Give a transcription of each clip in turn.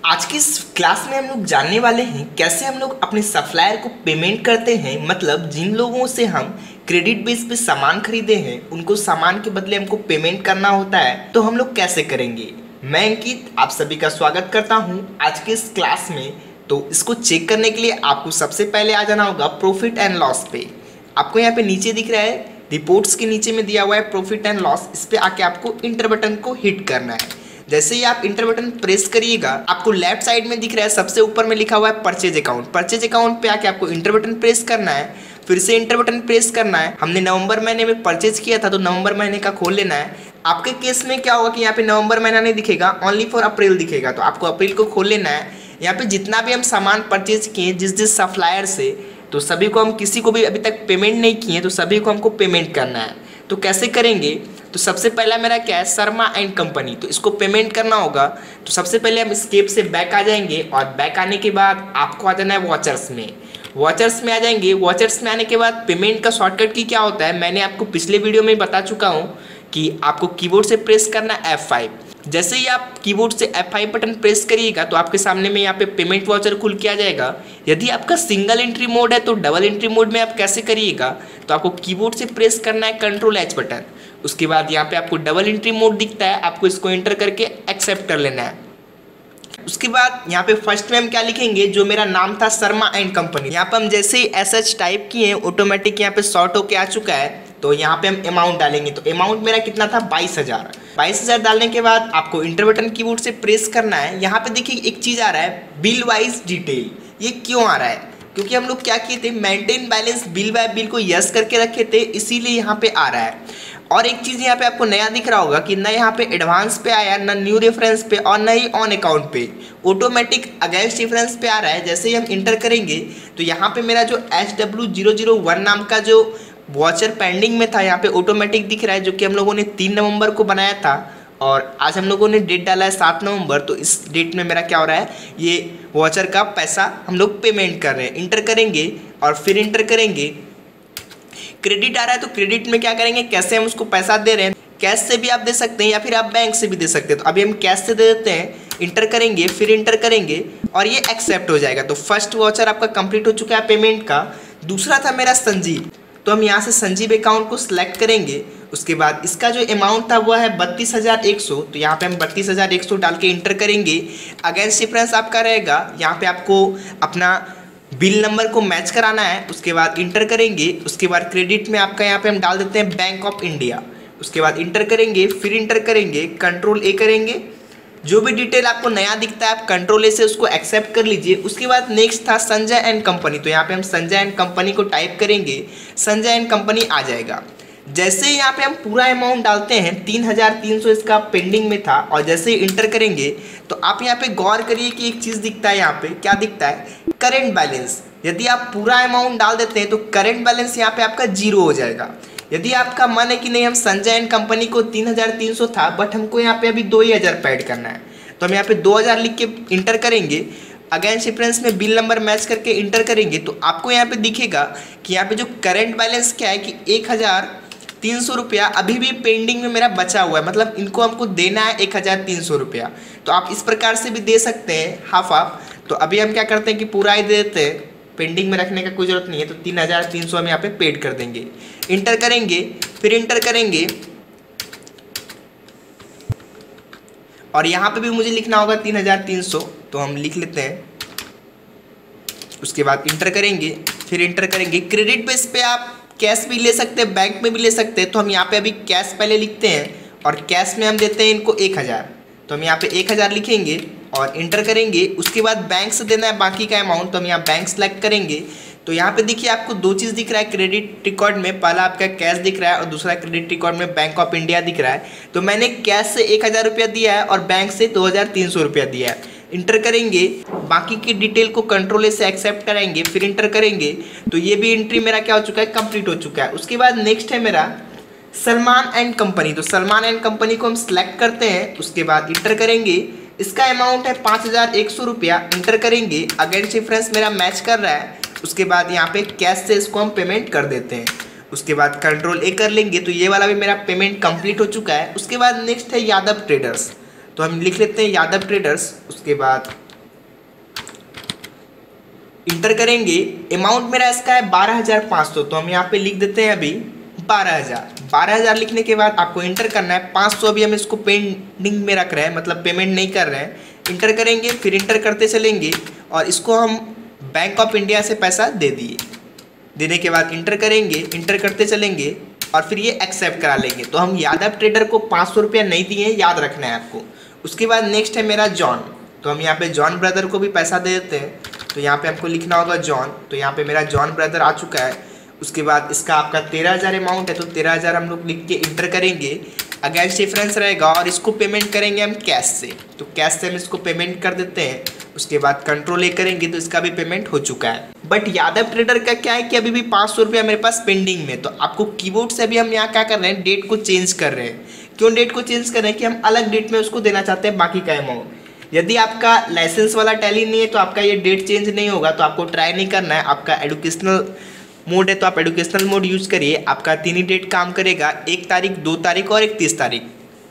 आज की इस क्लास में हम लोग जानने वाले हैं कैसे हम लोग अपने सप्लायर को पेमेंट करते हैं। मतलब जिन लोगों से हम क्रेडिट बेस पे सामान खरीदे हैं उनको सामान के बदले हमको पेमेंट करना होता है, तो हम लोग कैसे करेंगे। मैं अंकित आप सभी का स्वागत करता हूं आज के इस क्लास में। तो इसको चेक करने के लिए आपको सबसे पहले आ जाना होगा प्रॉफिट एंड लॉस पे। आपको यहाँ पे नीचे दिख रहा है रिपोर्ट्स के नीचे में दिया हुआ है प्रॉफिट एंड लॉस। इस पे आके आपको इंटर बटन को हिट करना है। जैसे ही आप इंटर बटन प्रेस करिएगा आपको लेफ्ट साइड में दिख रहा है सबसे ऊपर में लिखा हुआ है परचेज अकाउंट। परचेज अकाउंट पे आके आपको इंटर बटन प्रेस करना है, फिर से इंटर बटन प्रेस करना है। हमने नवंबर महीने में परचेज किया था तो नवंबर महीने का खोल लेना है। आपके केस में क्या होगा कि यहाँ पे नवंबर महीना नहीं दिखेगा, ओनली फॉर अप्रैल दिखेगा, तो आपको अप्रैल को खोल लेना है। यहाँ पे जितना भी हम सामान परचेज किए जिस सप्लायर से, तो सभी को हम किसी को भी अभी तक पेमेंट नहीं किए तो सभी को हमको पेमेंट करना है। तो कैसे करेंगे, तो सबसे पहला मेरा क्या है शर्मा एंड कंपनी, तो इसको पेमेंट करना होगा। तो सबसे पहले हम स्केप से बैक आ जाएंगे और बैक आने के बाद आपको आ जाना है वॉचर्स में। वॉचर्स में आ जाएंगे। वॉचर्स में आने के बाद पेमेंट का शॉर्टकट की क्या होता है मैंने आपको पिछले वीडियो में बता चुका हूँ कि आपको कीबोर्ड से प्रेस करना है F5। जैसे ही आप कीबोर्ड से F5 बटन प्रेस करिएगा तो आपके सामने में यहाँ पे पेमेंट वाउचर खुल के आ जाएगा। यदि आपका सिंगल एंट्री मोड है तो डबल एंट्री मोड में आप कैसे करिएगा, तो आपको कीबोर्ड से प्रेस करना है Ctrl+H बटन। उसके बाद यहाँ पे आपको डबल एंट्री मोड दिखता है, आपको इसको एंटर करके एक्सेप्ट कर लेना है। उसके बाद यहाँ पे फर्स्ट में हम क्या लिखेंगे, जो मेरा नाम था शर्मा एंड कंपनी। यहाँ पे हम जैसे ही SH टाइप किए ऑटोमेटिक यहाँ पे शॉर्ट होके आ चुका है। तो यहाँ पे हम अमाउंट डालेंगे, तो अमाउंट मेरा कितना था 22,000। 22,000 डालने के बाद आपको इंटर बटन कीबोर्ड से प्रेस करना है। यहाँ पे देखिए एक चीज़ आ रहा है बिल वाइज डिटेल। ये क्यों आ रहा है, क्योंकि हम लोग क्या किए थे maintain balance bill by bill को यस करके रखे थे, इसीलिए यहाँ पे आ रहा है। और एक चीज़ यहाँ पे आपको नया दिख रहा होगा कि ना यहाँ पे एडवांस पे आया, ना न्यू रेफरेंस पे और ना ही ऑन अकाउंट पे, ऑटोमेटिक अगेंस्ट रेफरेंस पे आ रहा है। जैसे ही हम इंटर करेंगे तो यहाँ पे मेरा जो SW001 नाम का जो वॉचर पेंडिंग में था यहाँ पे ऑटोमेटिक दिख रहा है, जो कि हम लोगों ने 3 नवंबर को बनाया था और आज हम लोगों ने डेट डाला है 7 नवंबर। तो इस डेट में मेरा क्या हो रहा है, ये वॉचर का पैसा हम लोग पेमेंट कर रहे हैं। इंटर करेंगे और फिर इंटर करेंगे क्रेडिट आ रहा है, तो क्रेडिट में क्या करेंगे, कैसे हम उसको पैसा दे रहे हैं। कैश से भी आप दे सकते हैं या फिर आप बैंक से भी दे सकते हैं। तो अभी हम कैश से दे देते हैं, इंटर करेंगे फिर इंटर करेंगे और ये एक्सेप्ट हो जाएगा। तो फर्स्ट वॉचर आपका कंप्लीट हो चुका है पेमेंट का। दूसरा था मेरा संजीव, तो हम यहाँ से संजीव अकाउंट को सिलेक्ट करेंगे। उसके बाद इसका जो अमाउंट था वो है 32,100, तो यहाँ पे हम 32,100 डाल के इंटर करेंगे। अगेंस्ट रेफरेंस आपका रहेगा, यहाँ पे आपको अपना बिल नंबर को मैच कराना है। उसके बाद इंटर करेंगे। उसके बाद क्रेडिट में आपका यहाँ पे हम डाल देते हैं बैंक ऑफ इंडिया। उसके बाद इंटर करेंगे फिर इंटर करेंगे, Ctrl+A करेंगे। जो भी डिटेल आपको नया दिखता है आप Ctrl+A से उसको एक्सेप्ट कर लीजिए। उसके बाद नेक्स्ट था संजय एंड कंपनी, तो यहाँ पे हम संजय एंड कंपनी को टाइप करेंगे, संजय एंड कंपनी आ जाएगा। जैसे ही यहाँ पे हम पूरा अमाउंट डालते हैं 3,300 इसका पेंडिंग में था, और जैसे ही इंटर करेंगे तो आप यहाँ पे गौर करिए कि एक चीज़ दिखता है, यहाँ पे क्या दिखता है करेंट बैलेंस। यदि आप पूरा अमाउंट डाल देते हैं तो करेंट बैलेंस यहाँ पे आपका 0 हो जाएगा। यदि आपका मन है कि नहीं हम संजय एंड कंपनी को 3,300 था बट हमको यहाँ पे अभी 2,000 पे ऐड करना है, तो हम यहाँ पे 2,000 लिख के इंटर करेंगे। अगेंस्ट रेफरेंस में बिल नंबर मैच करके इंटर करेंगे तो आपको यहाँ पे दिखेगा कि यहाँ पे जो करेंट बैलेंस क्या है कि 1,300 रुपया अभी भी पेंडिंग में मेरा बचा हुआ है। मतलब इनको हमको देना है 1,300 रुपया। तो आप इस प्रकार से भी दे सकते हैं हाफ हाफ। तो अभी हम क्या करते हैं कि पूरा ही दे देते हैं, पेंडिंग में रखने का कोई ज़रूरत नहीं है। तो 3,300 हम यहाँ पे पेड कर देंगे। इंटर करेंगे फिर इंटर करेंगे और यहाँ पे भी मुझे लिखना होगा 3,300, तो हम लिख लेते हैं। उसके बाद इंटर करेंगे फिर इंटर करेंगे। क्रेडिट बेस पे आप कैश भी ले सकते हैं, बैंक में भी ले सकते हैं। तो हम यहाँ पे अभी कैश पहले लिखते हैं और कैश में हम देते हैं इनको 1,000, तो हम यहाँ पे 1,000 लिखेंगे और इंटर करेंगे। उसके बाद बैंक से देना है बाकी का अमाउंट, तो हम यहाँ बैंक सेलेक्ट करेंगे। तो यहाँ पे देखिए आपको 2 चीज़ दिख रहा है क्रेडिट रिकॉर्ड में, पहला आपका कैश दिख रहा है और दूसरा क्रेडिट रिकॉर्ड में बैंक ऑफ इंडिया दिख रहा है। तो मैंने कैश से 1,000 रुपया दिया है और बैंक से 2,300 रुपया दिया है। इंटर करेंगे, बाकी की डिटेल को Ctrl+A से एक्सेप्ट कराएंगे फिर इंटर करेंगे। तो ये भी एंट्री मेरा क्या हो चुका है, कंप्लीट हो चुका है। उसके बाद नेक्स्ट है मेरा सलमान एंड कंपनी, तो सलमान एंड कंपनी को हम सिलेक्ट करते हैं। उसके बाद इंटर करेंगे। इसका अमाउंट है 5,100 रुपया। इंटर करेंगे, अगेंस्ट रेफरेंस मेरा मैच कर रहा है। उसके बाद यहाँ पे कैश से इसको हम पेमेंट कर देते हैं। उसके बाद Ctrl+A कर लेंगे, तो ये वाला भी मेरा पेमेंट कंप्लीट हो चुका है। उसके बाद नेक्स्ट है यादव ट्रेडर्स, तो हम लिख लेते हैं यादव ट्रेडर्स। उसके बाद इंटर करेंगे। अमाउंट मेरा इसका है 12,500, तो हम यहाँ पे लिख देते हैं अभी 12,000 लिखने के बाद आपको इंटर करना है। 500 अभी हम इसको पेंडिंग में रख रहे हैं, मतलब पेमेंट नहीं कर रहे हैं। इंटर करेंगे, फिर इंटर करते चलेंगे और इसको हम बैंक ऑफ इंडिया से पैसा दे दिए। देने के बाद इंटर करेंगे, इंटर करते चलेंगे और फिर ये एक्सेप्ट करा लेंगे। तो हम यादव ट्रेडर को 500 रुपया नहीं दिए, याद रखना है आपको। उसके बाद नेक्स्ट है मेरा जॉन, तो हम यहाँ पे जॉन ब्रदर को भी पैसा दे देते हैं। तो यहाँ पे हमको लिखना होगा जॉन, तो यहाँ पे मेरा जॉन ब्रदर आ चुका है। उसके बाद इसका आपका 13,000 अमाउंट है, तो 13,000 हम लोग लिख के इंटर करेंगे। अगेंस्ट डिफरेंस रहेगा और इसको पेमेंट करेंगे हम कैश से, तो कैश से हम इसको पेमेंट कर देते हैं। उसके बाद कंट्रोल ए करेंगे तो इसका भी पेमेंट हो चुका है। बट यादव ट्रेडर का क्या है कि अभी भी 500 रुपया मेरे पास पेंडिंग में। तो आपको कीबोर्ड से अभी हम यहाँ क्या कर रहे हैं, डेट को चेंज कर रहे हैं। क्यों डेट को चेंज कर रहे हैं कि हम अलग डेट में उसको देना चाहते हैं बाकी का अमाउंट। यदि आपका लाइसेंस वाला टैली नहीं है तो आपका ये डेट चेंज नहीं होगा, तो आपको ट्राई नहीं करना है। आपका एजुकेशनल मोड है तो आप एजुकेशनल मोड यूज़ करिए। आपका 3 ही डेट काम करेगा, 1 तारीख, 2 तारीख और 31 तारीख।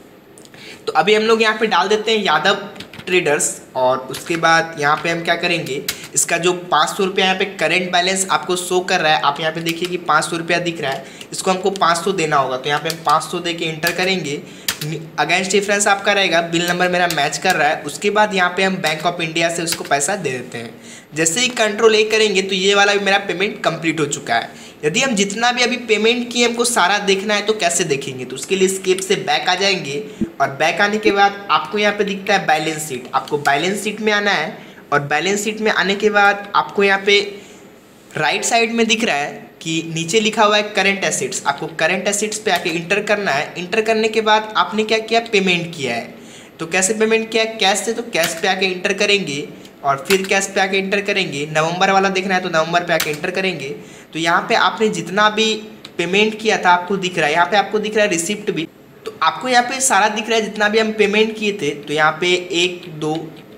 तो अभी हम लोग यहाँ पे डाल देते हैं यादव ट्रेडर्स और उसके बाद यहाँ पे हम क्या करेंगे, इसका जो 500 रुपया यहाँ पे करेंट बैलेंस आपको शो कर रहा है, आप यहाँ पे देखिए कि 500 रुपया दिख रहा है, इसको हमको 500 देना होगा। तो यहाँ पे हम 500 दे के इंटर करेंगे। अगेंस्ट डिफरेंस आपका रहेगा, बिल नंबर मेरा मैच कर रहा है। उसके बाद यहाँ पे हम बैंक ऑफ इंडिया से उसको पैसा दे देते हैं। जैसे ही कंट्रोल ए करेंगे तो ये वाला भी मेरा पेमेंट कंप्लीट हो चुका है। यदि हम जितना भी अभी पेमेंट किए हमको सारा देखना है तो कैसे देखेंगे, तो उसके लिए स्केप से बैक आ जाएंगे और बैक आने के बाद आपको यहाँ पे दिखता है बैलेंस शीट। आपको बैलेंस शीट में आना है और बैलेंस शीट में आने के बाद आपको यहाँ पे राइट साइड में दिख रहा है कि नीचे लिखा हुआ है करंट एसेट्स। आपको करंट एसेट्स पे आके इंटर करना है। इंटर करने के बाद आपने क्या किया, पेमेंट किया है। तो कैसे पेमेंट किया, कैश से, तो कैश पे आके इंटर करेंगे और फिर कैश पे आके इंटर करेंगे। नवंबर वाला देखना है तो नवंबर पे आके इंटर करेंगे। तो यहाँ पे आपने जितना भी पेमेंट किया था आपको दिख रहा है, यहाँ पे आपको दिख रहा है रिसिप्ट भी। तो आपको यहाँ पे सारा दिख रहा है जितना भी हम पेमेंट किए थे। तो यहाँ पे 1 2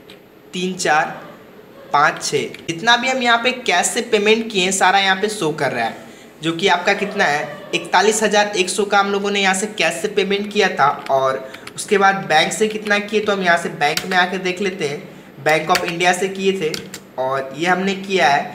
3 4 5 6 जितना भी हम यहाँ पे कैश से पेमेंट किए सारा यहाँ पे शो कर रहा है, जो कि आपका कितना है 41,100 का हम लोगों ने यहाँ से कैश से पेमेंट किया था। और उसके बाद बैंक से कितना किए, तो हम यहाँ से बैंक में आके देख लेते हैं। बैंक ऑफ इंडिया से किए थे और ये हमने किया है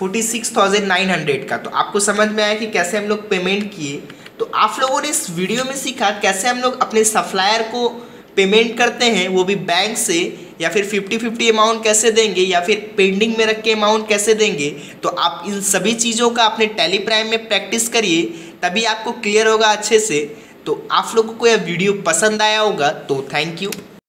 46,900 का। तो आपको समझ में आया कि कैसे हम लोग पेमेंट किए। तो आप लोगों ने इस वीडियो में सीखा कैसे हम लोग अपने सप्लायर को पेमेंट करते हैं, वो भी बैंक से, या फिर 50-50 अमाउंट कैसे देंगे, या फिर पेंडिंग में रख के अमाउंट कैसे देंगे। तो आप इन सभी चीज़ों का अपने टैली प्राइम में प्रैक्टिस करिए, तभी आपको क्लियर होगा अच्छे से। तो आप लोगों को यह वीडियो पसंद आया होगा तो थैंक यू।